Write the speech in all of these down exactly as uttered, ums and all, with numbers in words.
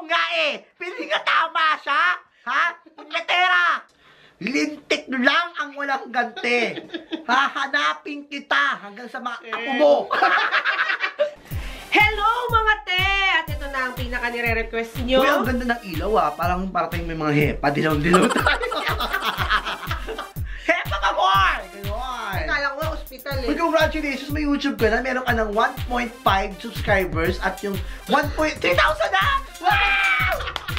nagmamarunong nga eh. Pili nga tama siya. Ha? Inglaterra. Lintik lang ang walang ganti. Hahanapin kita hanggang sa mga apo mo. Hello mga te! At ito na ang pinaka nire-request nyo. Uy, ang ganda ng ilaw ah. Parang parating may mga hepa. Dilaw-dilaw tayo. Hepa ka boy! Ganon. Akala ko nga ospital eh. Uy, congratulations! May YouTube ka na. Meron ka ng one point five subscribers at yung one point three thousand na! Wow!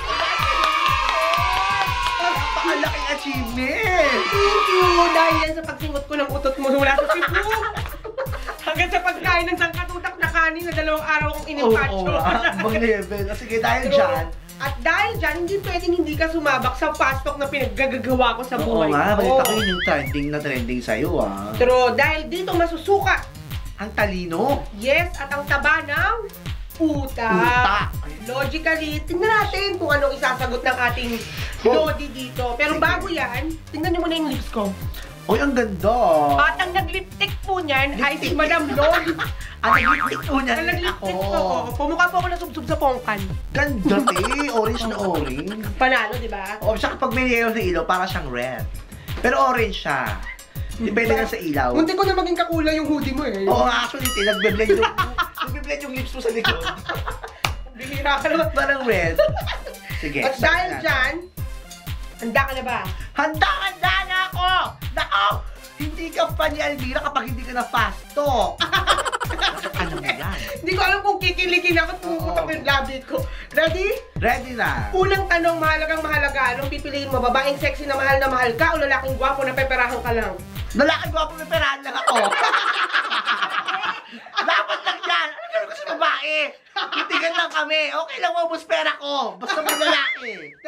Napakalaking achievement! Thank you! Dahil yan sa pagsingot ko ng utot mo mula sa Cebu. Hanggang sa pagkain ng sangkatutak na kanin na dalawang araw kong inimpacho. Oo, oo. Ibang level. Sige, dahil dyan. At dahil dyan, hindi pwedeng hindi ka sumabak sa fast talk na pinaggagawa ko sa buhay Oo nga, ko. balita ko yun yung trending na trending sa'yo ah. Pero dahil dito masusuka. Ang talino. Yes, at ang taba ng puta. Puta. Logically, tingnan natin kung anong isasagot ng ating Lodi dito. Pero Sige. bago yan, tingnan nyo muna yung lips ko. Uy, ang ganda. At ang naglipstick po niyan ay si Madam Lodi. Ang naglipstick po niya Ang naglipstick ako. po ako. Pumukha po ako na subsub sa pongkan. Ganda eh. Orange na orange. Panalo, di ba? O, siya kapag may yellow sa ilaw, para siyang red. Pero orange siya. Depende lang sa ilaw. Munti ko na maging kakulay yung hoodie mo eh. Oo, actually, nagbe-blend yung, nagbe-blend yung lips mo sa likod. Bihira ka naman. Parang red. Sige. At start dahil na. dyan, handa ka na ba? Handa-handa na ako! Nako! Hindi ka pa ni Alvira kapag hindi ka na fast talk. Ano mo yan? Hindi ko alam kung kikilikin ako at pumuputok yung labi ko. Ready? Ready na. Unang tanong, mahalagang mahalaga. Anong pipiliin mo? Babaeng sexy na mahal na mahal ka o lalaking gwapo na peperahan ka lang? Lalaki ko ako, may perahan lang ako. Dapat lang yan. Ano gano'n ko sa babae? Titigan lang kami. Okay lang, maubos pera ko. Basta may lalaki.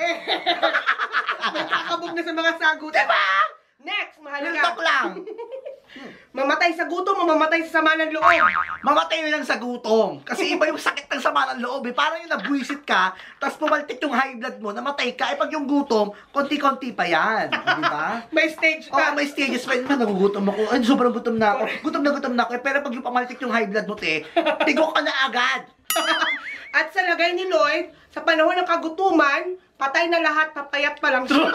May kakabog na sa mga sagot. Diba? Next, mahalaga. Niltok lang. Mamatay sa gutom o mamatay sa sama ng loob? Mamatay mo lang sa gutom. Kasi iba yung sakit ng sama ng loob eh. Parang yung nabuisit ka, tapos pumaltik yung high blood mo, namatay ka. Eh pag yung gutom, konti-konti pa yan. Di ba? May stage Oo, ka. may stages pa yun. Nagugutom ako. Ay, sobrang gutom na ako. Gutom na gutom na ako. Eh, pero pag yung pamaltik yung high blood mo, te, tigo ka na agad. At sa lagay ni Lloyd, sa panahon ng kagutuman, patay na lahat, papayat pa lang siya.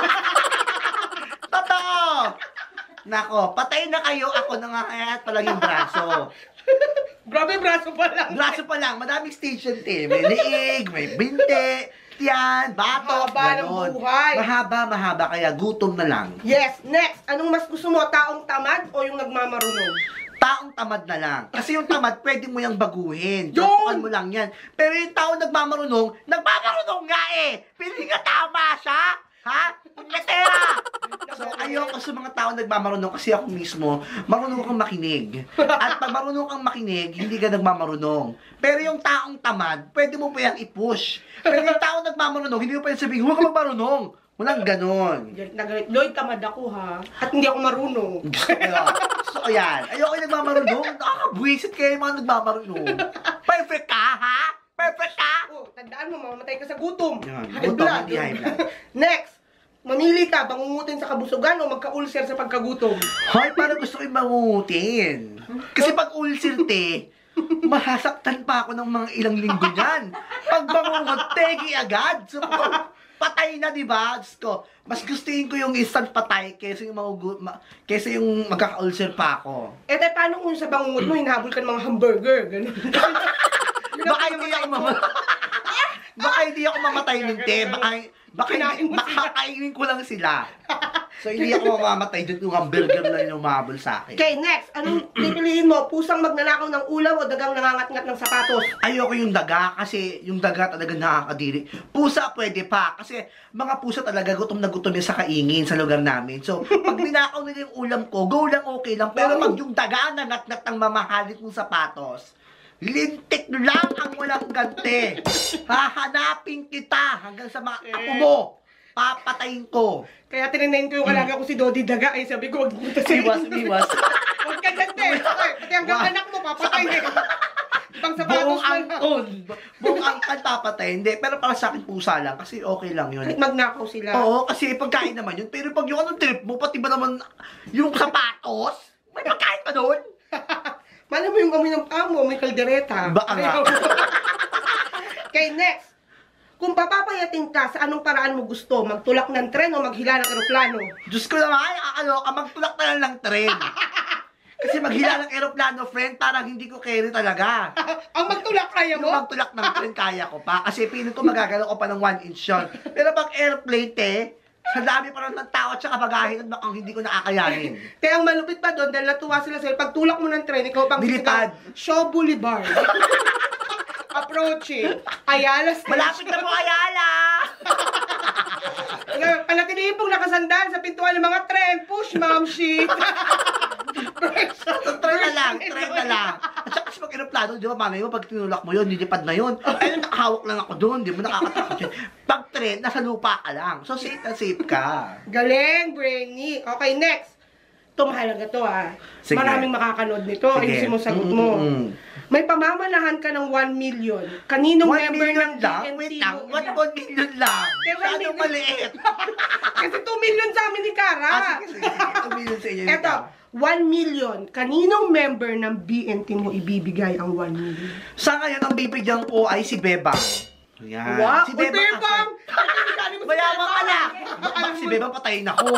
Totoo! Nako, patay na kayo. Ako nangangayat pa lang yung braso. Grabe, braso pa lang. Braso pa lang. Madaming stage yun, te. May liig, may binte, tiyan, batok, Mahaba ng ganon. buhay. Mahaba, mahaba. Kaya gutom na lang. Yes, next. Anong mas gusto mo, taong tamad o yung nagmamarunong? Taong tamad na lang. Kasi yung tamad, pwede mo yung baguhin. Yun! Tutukan mo lang yan. Pero yung taong nagmamarunong, nagmamarunong nga eh. Pili nga tama siya. Ha? Inglaterra! So, ayoko sa mga taong nagmamarunong kasi ako mismo, marunong kang makinig. At pag marunong kang makinig, hindi ka nagmamarunong. Pero yung taong tamad, pwede mo pa yung i-push. Pero yung taong nagmamarunong, hindi mo pa yung sabihin, huwag ka magmarunong. Walang ganon. Nagalit, Lloyd, tamad ako ha. At hindi ako marunong. Gusto ko yan. Gusto ko yan. Ayoko yung nagmamarunong. Nakakabwisit kayo yung mga nagmamarunong. Perfect ka, ha? Perfect ka? Oh, tandaan mo, mamamatay ka sa gutom. Yan, High gutom, blood. hindi high blood. Next. Mamili ka, bangungutin sa kabusugan o magka-ulcer sa pagkagutom? Hoy, parang gusto ko yung mangungutin. Kasi pag ulcer, te, mahasaktan pa ako ng mga ilang linggo niyan. Pag bangungot, tegi agad. So, patay na, di ba? Ko, mas gustuin ko yung instant patay kaysa yung, magugu, ma, kaysa yung magkaka-ulcer pa ako. Eh, tayo, paano kung sa bangungot mo, hinahabol ka ng mga hamburger? Ganun. Baka hindi ako mamatay. Baka hindi ako mamatay nun, te. Baka, baka, baka kainin ko lang sila. So, hindi ako mamamatay dun yung hamburger na yung mahabol sa akin. Okay, next. Anong pipiliin mo? Pusang magnanakaw ng ulam o dagang nangangat-ngat ng sapatos? Ayoko yung daga kasi yung daga talaga nakakadiri. Pusa pwede pa kasi mga pusa talaga gutom na gutom yung sa kaingin sa lugar namin. So, pag ninakaw nila yung ulam ko, go lang, okay lang. Pero pag yung daga nangat-ngat ng mamahalit ng sapatos, lintik lang ang walang ganti. Hahanapin kita hanggang sa mga apo mo. Papatayin ko. Kaya tininayin ko yung alaga ko si Dodi Daga. Ay, sabi ko, wag mo ito sa Iwas, iwas. Huwag ka dyan, te. Okay, pati hanggang anak mo, papatay eh. Pang sapatos Buong na lang. angkon. Buong angkan papatay. Hindi, pero para sa akin pusa lang kasi okay lang yun. Kahit magnakaw sila. Oo, kasi pagkain naman yun. Pero pag yung anong trip mo, pati ba naman yung sapatos, may pagkain pa doon. Malam mo yung amoy ng paa mo, may kaldereta. Baka nga. Okay, next. Kung papapayatin ka, sa anong paraan mo gusto? Magtulak ng tren o maghila ng eroplano? Diyos ko naman, ano, ka magtulak na lang ng tren. Kasi maghila ng aeroplano, friend, parang hindi ko carry talaga. Ang magtulak kaya Yung mo? magtulak ng tren, kaya ko pa. Kasi piling ko magagalaw ko pa ng one inch yun. Pero pag airplane, te, sa dami pa rin ng tao at saka bagahe nun, ang hindi ko nakakayanin. Kaya ang malupit pa doon, dahil natuwa sila sa'yo, pag tulak mo ng tren, ikaw pang Nilipad. Shaw Boulevard. Approaching. Ayala Station. Malapit na po, Ayala! Panatilihin pong nakasandal sa pintuan ng mga tren. Push, ma'am, shit. So, try na lang, try na lang. At saka kasi pag aeroplano, di ba, manay mo, pag tinulak mo yun, nilipad na yun. Ayun, nakahawak lang ako doon, di mo nakakatakot yun. Pag tren, nasa lupa ka lang. So, safe na safe ka. Galing, brainy. Okay, next. Ito, mahalaga to, ah. Sige. Maraming makakanood nito. Sige. Ayusin mo sagot Mm, mo. mm, mm. May pamamanahan ka ng one million. Kaninong One member million ng lang? G N T Wait lang, mo- what one million lang? Eh, one Masyadong million. maliit. Kasi two million sa amin ni Cara. Ah, sige, sige, sige. two million sa inyo. Eto, one million. Kaninong member ng B N T mo ibibigay ang one million? Sa ngayon, ang bibigyan ko ay si Bebang. Yan. Wow! Si Uy, Bebang. Bebang! kasi- Mayaman ka na! Bak si Bebang patayin ako.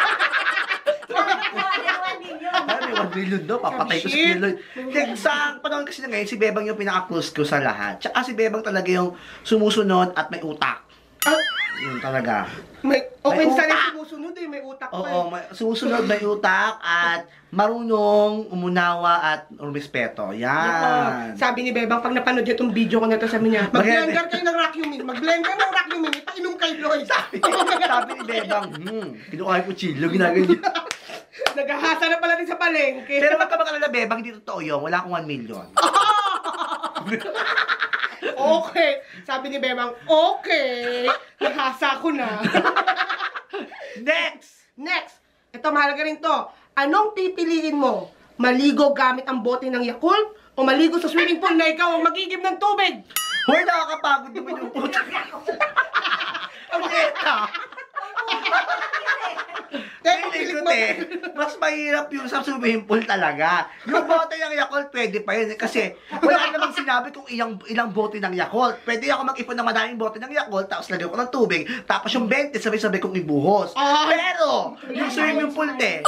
Ay, may one million daw, papatay ko si Shit. Lloyd. Kaya sa panahon kasi na ngayon, si Bebang yung pinaka-close ko sa lahat. Tsaka si Bebang talaga yung sumusunod at may utak. Ah, Yun talaga. may, okay, May sana utak. sumusunod eh, may utak pa Oo, eh. may, sumusunod may utak at marunong, umunawa at rumispeto. Oo. Yan. Sabi ni Bebang, pag napanood niya itong video ko na to, sabi niya, Mag- mag-blender kayo ng Racumin, mag-blender ng Racumin, ipainom kay Lloyd. Sabi, sabi ni Bebang, hmm, kinukuha yung kutsilyo, ginagawa. Naghahasa na pala din sa palengke. Pero wag ka mag-alala, Bebang, hindi totoo yun. Wala akong one million. Okay. Sabi ni Bebang, okay. Nahasa ko na. Next! Next. Ito, mahalaga rin to. Anong pipiliin mo? Maligo gamit ang bote ng Yakult? O maligo sa swimming pool na ikaw ang magigib ng tubig? Hoy, nakakapagod naman yung puto. Ang eta! Teka, Feeling ko, pilit mo. te, mas mahirap yung sa swimming pool talaga. Yung bote ng Yakult, pwede pa yun. eh, Kasi wala namang sinabi kung ilang, ilang bote ng Yakult. Pwede ako mag-ipon ng madaming bote ng Yakult, tapos lagyan ko ng tubig, tapos yung twenty, sabay-sabay kong ibuhos. Ah. Pero, yung swimming pool, te,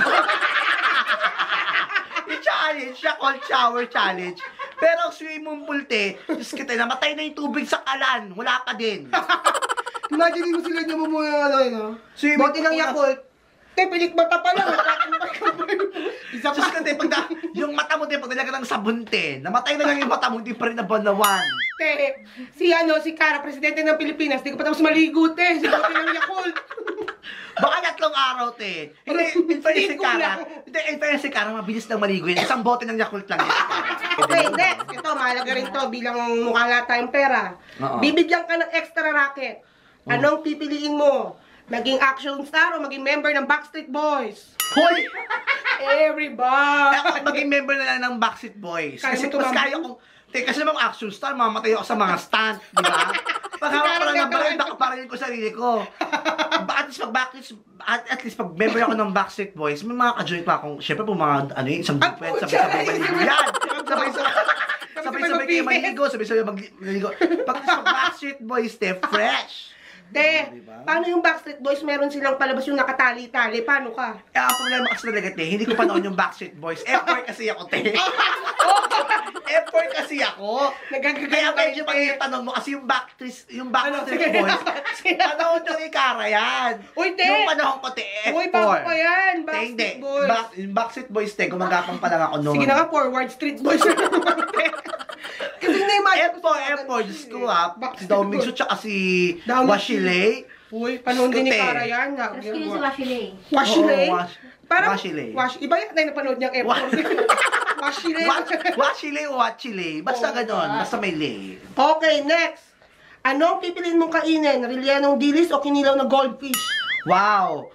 yung challenge, Yakult shower challenge. Pero ang swimming pool, te, Diyos kita, namatay na yung tubig sa kalan. Wala pa din. Imagine mo sila niya mo muna ano, no? Swimming Bote ng pool na- Yakult. Te, pilik mata pa lang. Isa Diyos pa. ko, te, pag na, yung mata mo, te, pag nilagyan ng sabon, te, namatay na lang yung mata mo, hindi pa rin nabanawan. Te, si ano, si Cara, presidente ng Pilipinas, di ko pa tapos maligo, te. Si bote ng Yakult. Baka tatlong araw, te. Hindi, in fairness si Ligo Cara, lang. hindi, in fairness si Cara, mabilis lang maligo yan. Isang bote ng Yakult lang yan. Okay, next. Ito, mahalaga rin to bilang mukha lahat tayong pera. Oo. Bibigyan ka ng extra racket. Anong pipiliin mo? Maging action star o maging member ng Backstreet Boys? Hoy! Everybody! Ako maging member na lang ng Backstreet Boys. Kaya Kasi mo mas tumambling? kaya kong, te, kasi naman action star, mamatay ako sa mga stunt, di ba? Pag hawak ko lang ng baril, baka parilin ko sarili ko. Ba- At least pag Backstreet, at, at least pag member ako ng Backstreet Boys, may mga ka-join pa akong, syempre po mga, ano yun, isang Ah, boyfriend, putya, sabay-sabay isang maligo yan. Sabay-sabay. Sabay-sabay Sabay-sabay kayo mag-pivot. maligo, sabay-sabay mag- maligo. Pag sa Backstreet Boys, te, fresh. Te, Diba? paano yung Backstreet Boys? Meron silang palabas yung nakatali-tali. Paano ka? Eh, ang problema kasi talaga, te, hindi ko panoon yung Backstreet Boys. F-four kasi ako, te. F-four kasi ako. Nagagagawa Kaya kayo, medyo te. mali yung tanong mo kasi yung Backstreet, yung Ano, Backstreet sige. Boys, Sige. panahon yung Ikara yan. Uy, te. Yung panahon ko, te, F four. Uy, bago pa yan. Te, Backstreet hindi. Boys. Back, yung Backstreet Boys, te, gumagapang pa lang ako noon. Sige na nga, forward Street Boys. Kasi na-imagine F four, F four, Diyos ko ha. Si Dao Mingsu tsaka si Dao Mingsu. Washile. Uy, panahon din ni Te. Cara yan. Tapos yun si Washile. Washile? Oo, wash- Parang, Washile. Wash, iba yan na napanood niyang F four. Washile. Wa- Washile o Wachile. Basta Oo, ganon. diba? Basta may lay. Okay, next. Anong pipiliin mong kainin? Rellenong dilis o kinilaw na goldfish? Wow!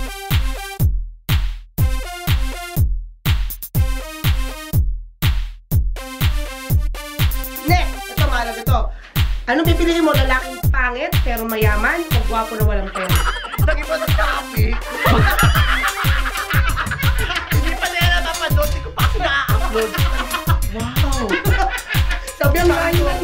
Next, ito mahalaga to. Anong pipiliin mo? Lalaking pangit pero mayaman o gwapo na walang pera? Lagi pa ng topic. Hindi pa nila napapanood. Hindi ko pa kasi na-upload. Wow! Sabi ang layo ng